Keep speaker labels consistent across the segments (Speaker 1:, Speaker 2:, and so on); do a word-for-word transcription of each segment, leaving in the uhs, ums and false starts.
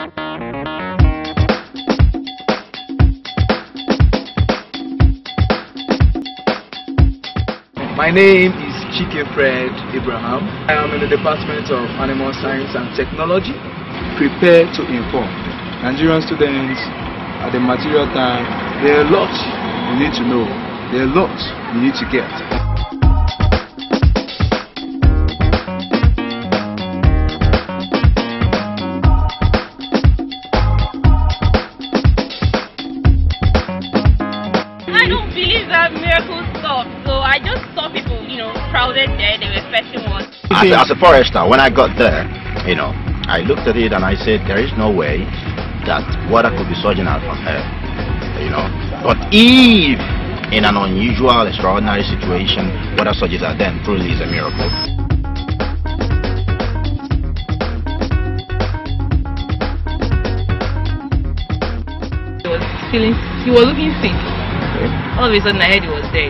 Speaker 1: My name is Chike Fred Abraham. I am in the Department of Animal Science and Technology. Prepare to inform. Nigerian students at the material time, there are lots you need to know. There are lots you need to get.
Speaker 2: I don't believe that miracles stop, so I just saw people, you know, crowded there. They were expecting one.
Speaker 3: As, as a forester, when I got there, you know, I looked at it and I said, there is no way that water could be surging out from here, you know. But if in an unusual, extraordinary situation, water surges out, then truly is a miracle.
Speaker 2: He was feeling, he was looking sick. All of a sudden I heard he was dead.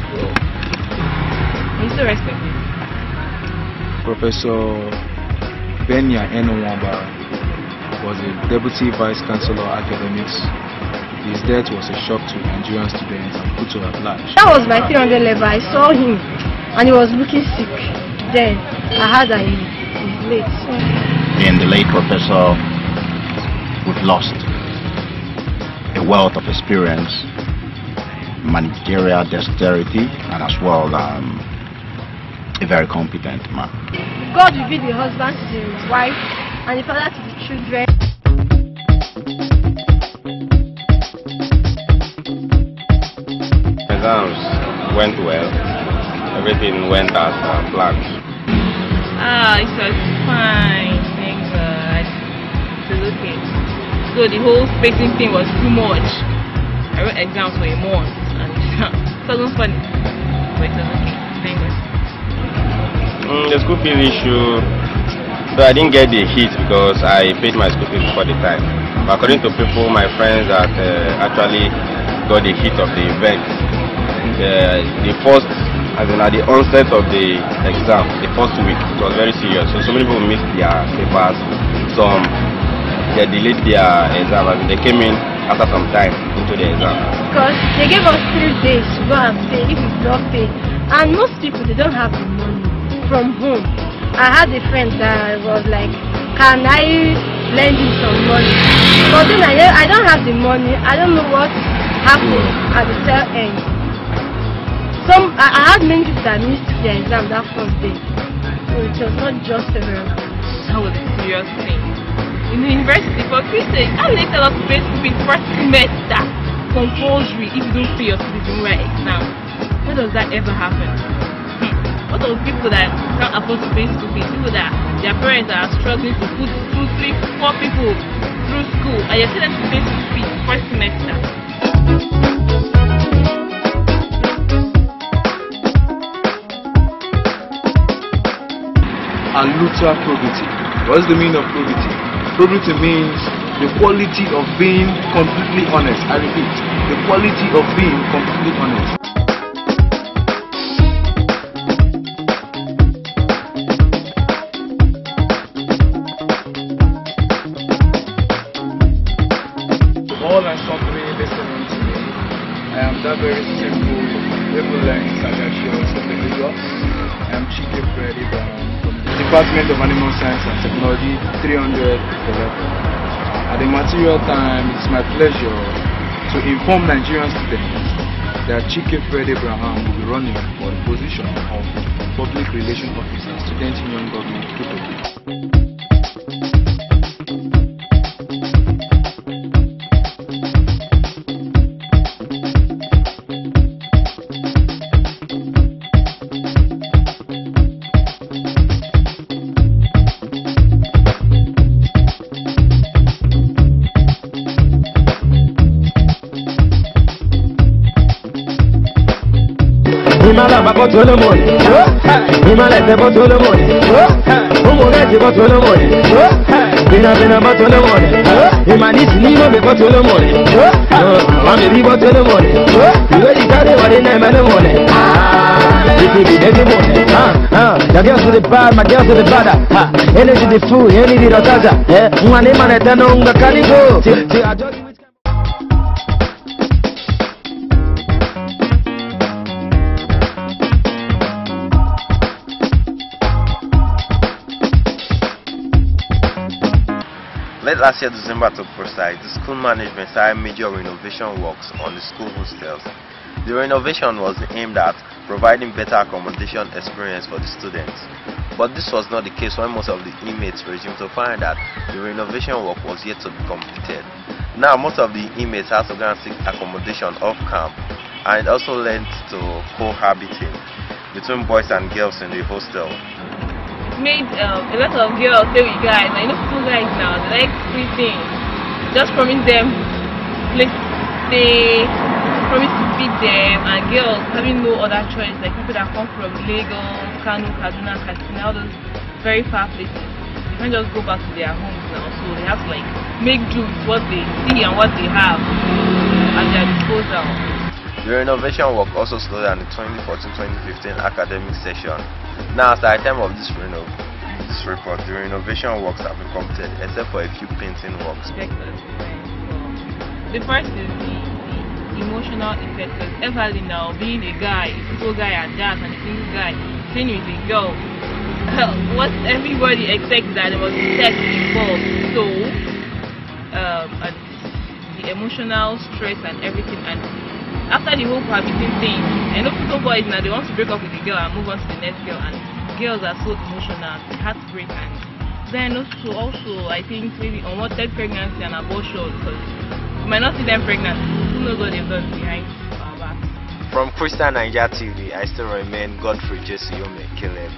Speaker 2: I'm still resting.
Speaker 1: Professor Benya Enowamba was a Deputy Vice Chancellor of Academics. His death was a shock to Nigerian students and put at large.
Speaker 4: That was my three hundred level. I saw him and he was looking sick. Then I heard that he is late. So.
Speaker 3: In the late professor, we've lost a wealth of experience, managerial dexterity, and as well um, a very competent man.
Speaker 4: God will be the husband to the wife and the father to the children.
Speaker 5: Exams went well. Everything went as uh, planned.
Speaker 2: Ah, it was fine. Thank God. It was okay. So the whole spacing thing was too much. I wrote exams for a month and it wasn't funny. But it was okay. Thank God.
Speaker 5: Mm, the school fees issue, though I didn't get the hit because I paid my school fees before the time. But according to people, my friends that uh, actually got the hit of the event, the, the first, as in at the onset of the exam, the first week, it was very serious. So, so many people missed their papers. Some they delayed their exam. I mean, they came in after some time into the exam.
Speaker 4: Because they gave us three days to go and pay if we don't pay. And most people, they don't have the money from home. I had a friend that was like, can I lend you some money? But then I, I don't have the money. I don't know what happened at the tail end. Some I, I had many people that missed their exam that first day. So it was not just a miracle.
Speaker 2: That was a serious thing. In the university, for Christians, how they tell us to pay school fees first semester compulsory if you don't pay your student exam? When does that ever happen? What are people that can't afford to pay school fees? People that their parents are struggling to put two, three, four people through school, and you're telling them to pay school fees first semester.
Speaker 1: Aluta probity. What's the meaning of probity? Probity means the quality of being completely honest. I repeat, the quality of being completely honest. All my company listening to me, I am that very simple, equivalent Sagashio individual. I am Chike Fred Abraham from the Department of Animal Science and Technology, three hundred level. At the material time, it's my pleasure to inform Nigerian students that Chike Fred Abraham will be running for the position of Public Relations Officer, Student Union Government, K P P.
Speaker 6: Himala babo tolo moni, Himala babo tolo moni, Umureti babo tolo moni, Bina bina babo tolo moni, Himani sinimo babo tolo moni, Mami babo tolo moni, Iwe ikade wale na imane moni. it be dirty money. Uh, uh, your girls to the bad, my girls to the bad. Uh, energy the food, energy the taza. Eh, mwane mane tano unga kanigo. Ti ti ajodi which.
Speaker 5: Late last year, December took precise, the school management started major renovation works on the school hostels. The renovation was aimed at providing better accommodation experience for the students. But this was not the case when most of the inmates resumed to find that the renovation work was yet to be completed. Now, most of the inmates have to go and seek accommodation off camp, and it also led to cohabiting between boys and girls in the hostel.
Speaker 2: Made um, a lot of girls stay with guys. I know school guys now, they like free things. Just promise them place to stay, promise to feed them, and girls having no other choice, like people that come from Lagos, Kano, Kaduna, Katsina, all those very far places. They can't just go back to their homes now, so they have to like make do with what they see and what they have at their disposal.
Speaker 5: The renovation work also slowed down the twenty fourteen twenty fifteen academic session. Now, at the time of this, reno this report, the renovation works have been completed except for a few painting works.
Speaker 2: The first is the, the emotional effect. Because Everly now, being a guy, a single guy at that, and a single guy staying with a girl, what everybody expects that there was sex involved. So, um, and the emotional stress and everything, and after the whole cohabiting thing, I know some boys now they want to break up with the girl and move on to the next girl, and girls are so emotional, heartbreak, and then also, also I think maybe unwanted pregnancy and abortion, because you might not see them pregnant. Who knows what they've done behind our back?
Speaker 7: From Christian Niger T V, I still remain Godfrey Jesse Yome Caleb.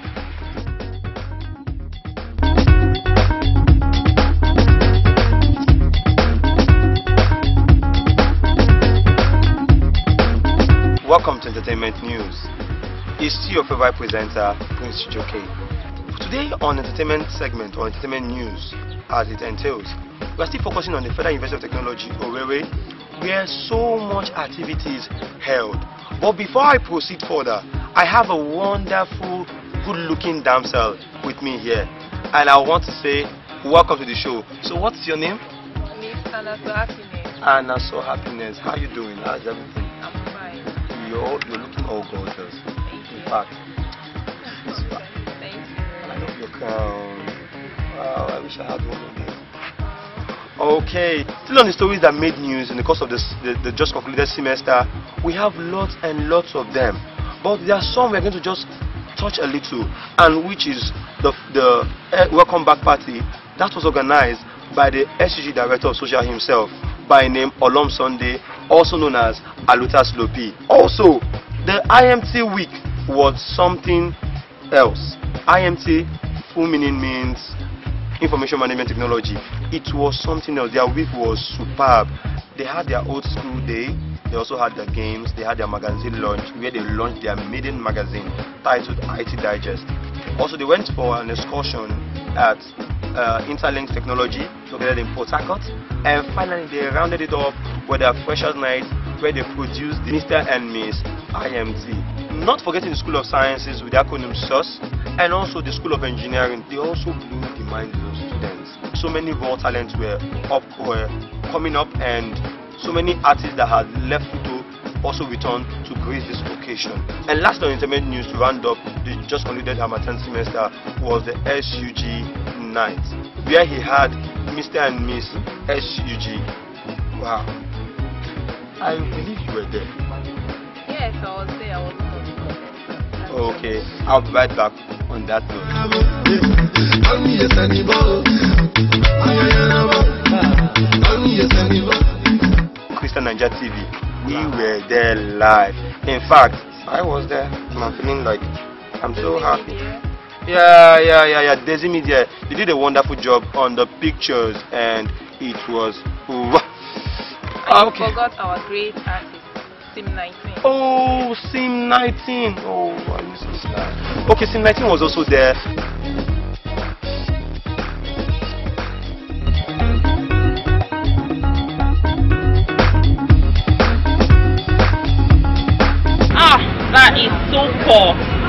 Speaker 8: Welcome to Entertainment News. It's your favorite presenter, Prince Joke. Today on Entertainment segment or Entertainment News, as it entails, we are still focusing on the Federal University of Technology, Owerri, where so much activities held. But before I proceed further, I have a wonderful, good-looking damsel with me here, and I want to say welcome to the show. So, what's your name?
Speaker 2: Miss Anna So Happiness.
Speaker 8: Anna So Happiness. How are you doing? How's everything?
Speaker 2: I'm fine.
Speaker 8: You're, you're looking all gorgeous. In fact, it's fact.
Speaker 2: Thank you.
Speaker 8: And I love your crown. Wow, I wish I had one of these. Okay, still on the stories that made news in the course of this, the, the just concluded semester, we have lots and lots of them. But there are some we're going to just touch a little, and which is the, the uh, Welcome Back Party that was organized by the S U G Director of Social himself, by name Olom Sunday, also known as Alutas Lopi. Also, the I M T week was something else. I M T, full meaning means Information Management Technology. It was something else. Their week was superb. They had their old school day. They also had their games. They had their magazine launch, where they launched their maiden magazine titled I T Digest. Also, they went for an excursion at uh, Interlinks Technology, located in Port Harcourt. And finally, they rounded it up with their Freshers' Night, where they produced the Mister and Miss I M T. Not forgetting the School of Sciences with the acronym S O S, and also the School of Engineering. They also blew the minds of those students. So many raw talents were up, were coming up, and so many artists that had left Futo also returned to grace this occasion. And last on Internet News, to round up the just concluded Harmattan semester, was the S U G night, where he had Mister and Miss S U G. Wow. I believe you were there.
Speaker 2: Yes, I was there. I was there.
Speaker 8: Okay, I'll be right back on that note. Christian Niger T V, we were there live. In fact, I was there, and I'm feeling like I'm so happy. Yeah, yeah, yeah, yeah. Desi Media, they did a wonderful job on the pictures, and it was.
Speaker 2: I okay. forgot our great artist, Sim nineteen.
Speaker 8: Oh, Sim nineteen. Oh, I miss this guy. Okay, Sim nineteen was also there.
Speaker 2: Ah, that is so poor.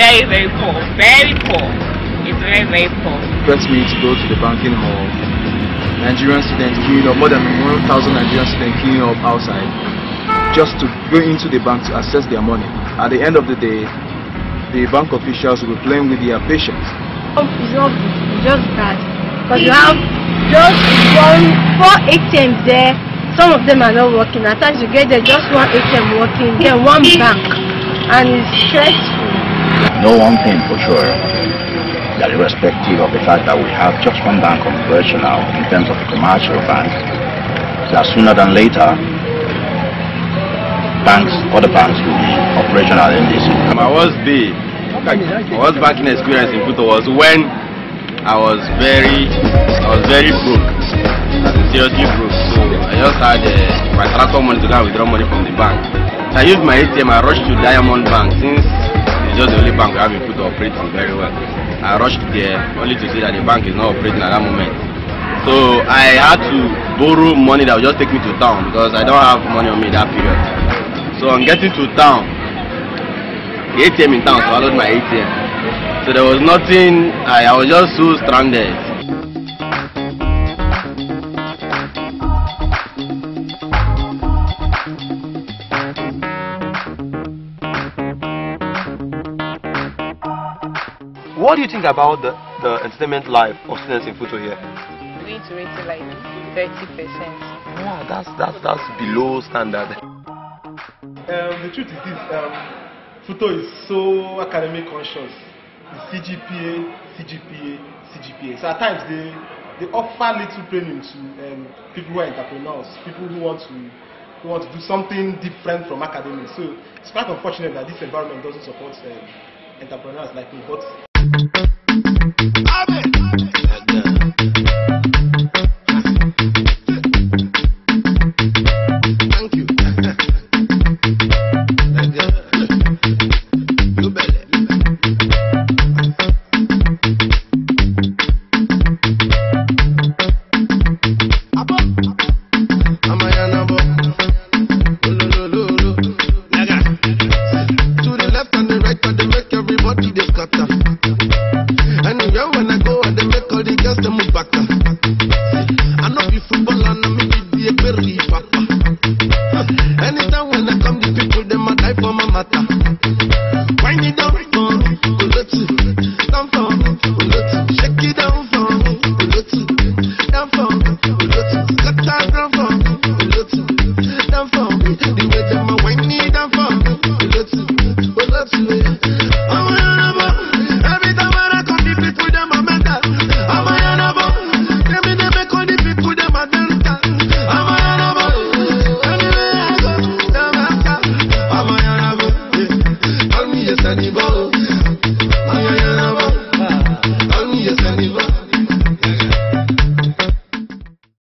Speaker 2: very, very poor. Very poor. It's very, very poor.
Speaker 1: Expect me to go to the banking hall. Nigerian students queuing up, more than one thousand Nigerian students queuing up outside just to go into the bank to access their money. At the end of the day, the bank officials will be playing with their patience.
Speaker 4: It's not good, it's just bad. Because you have just one, four A T Ms there. Some of them are not working. At times you get there, just one A T M working, then one bank. And it's stressful.
Speaker 3: No one thing for sure, that irrespective of the fact that we have just one bank operational in terms of a commercial bank, that sooner than later, banks, other banks will be operational in this.
Speaker 5: My worst day, my worst banking experience in Kuto was when I was very, I was very broke, I was seriously broke. So I just had uh, my transfer money to go and withdraw money from the bank. So I used my A T M. I rushed to Diamond Bank since it's just the only bank we have in Kuto operating very well. I rushed there only to see that the bank is not operating at that moment. So I had to borrow money that would just take me to town because I don't have money on me that period. So on getting to town, the A T M in town swallowed my A T M. So there was nothing, I, I was just so stranded.
Speaker 8: What do you think about the, the entertainment life of students in Futo here?
Speaker 2: We need to rate it like thirty percent.
Speaker 8: Wow, that's that's that's below standard.
Speaker 1: Um, the truth is this, um, Futo is so academic conscious. The C G P A, C G P A, C G P A. So at times they, they offer little training to um, people who are entrepreneurs, people who want to who want to do something different from academics. So it's quite unfortunate that this environment doesn't support um, entrepreneurs like me. But
Speaker 9: thank you.
Speaker 10: Anybody,